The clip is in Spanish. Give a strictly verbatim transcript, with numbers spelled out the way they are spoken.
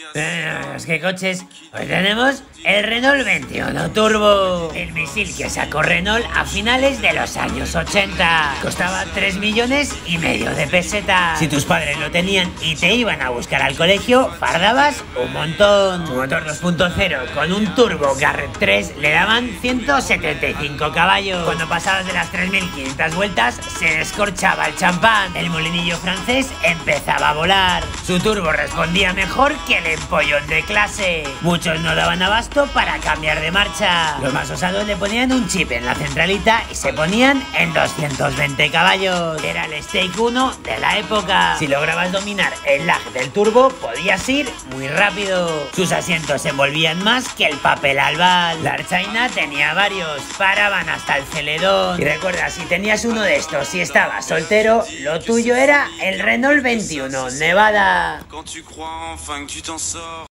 Tenemos que coches. Hoy tenemos el Renault veintiuno Turbo, el misil que sacó Renault a finales de los años ochenta. Costaba tres millones y medio de pesetas. Si tus padres lo tenían y te iban a buscar al colegio, fardabas un montón. Su motor dos punto cero con un turbo Garrett tres le daban ciento setenta y cinco caballos. Cuando pasabas de las tres mil quinientas vueltas se descorchaba el champán. El molinillo francés empezaba a volar. Su turbo respondía mejor que el empollón de clase. Muchos no daban abasto para cambiar de marcha. Los más osados le ponían un chip en la centralita y se ponían en doscientos veinte caballos. Era el Stake uno de la época. Si lograbas dominar el lag del turbo, podías ir muy rápido. Sus asientos se envolvían más que el papel albal. La Archaina tenía varios, paraban hasta el Celedón. Y recuerda, si tenías uno de estos y estabas soltero, lo tuyo era el Renault veintiuno Nevada.